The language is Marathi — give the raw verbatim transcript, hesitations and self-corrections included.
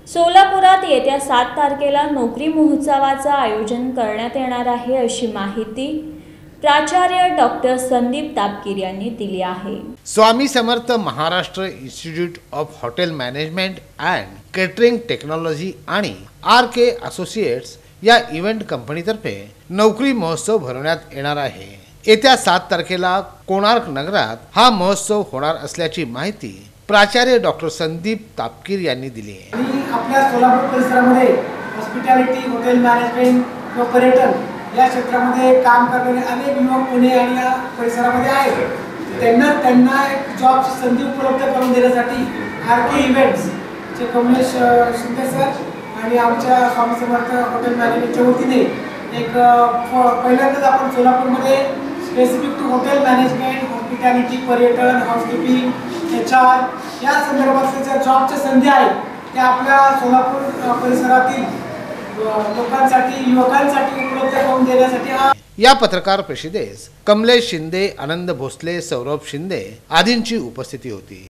सोलापुरात येत्या सात तारखेला नोकरी महोत्सवाचं आयोजन करण्यात येणार आहे अशी माहिती प्राचार्य डॉक्टर संदीप तापकीर यांनी दिली आहे। Swami Samarth Maharashtra institute of hotel management and catering technology आणि आर के असोसिएट्स या इव्हेंट कंपनीतर्फे नोकरी महोत्सव भरवण्यात येणार आहे। येत्या सात तारखेला कोणार्क नगरात हा महोत्सव होणार असल्याची माहिती प्राचार्य डॉक्टर संदीप तापकीर यांनी दिली आहे। आपल्या सोलापूर परिसरामध्ये हॉस्पिटॅलिटी, हॉटेल मॅनेजमेंट व पर्यटन या क्षेत्रामध्ये काम करणारे अनेक युवक पुणे आणि या परिसरामध्ये आहेत। त्यांना त्यांना एक जॉबची संधी उपलब्ध करून देण्यासाठी आर के इव्हेंट्स चे कमलेश शिंदे सर आणि आमच्या स्वामी समर्थ हॉटेल मॅनेजमेंटच्या वतीने एक पहिल्यांदाच आपण सोलापूरमध्ये specific to hotel management, hospitality, पर्यटन, हाऊसकीपिंग, एच आर या संदर्भातल्या ज्या जॉबच्या संधी आहेत त्या आपल्या सोलापूर परिसरातील लोकांसाठी, युवकांसाठी उपलब्ध करून देण्यासाठी या पत्रकार परिषदेस कमलेश शिंदे, आनंद भोसले, सौरभ शिंदे आदींची उपस्थिती होती।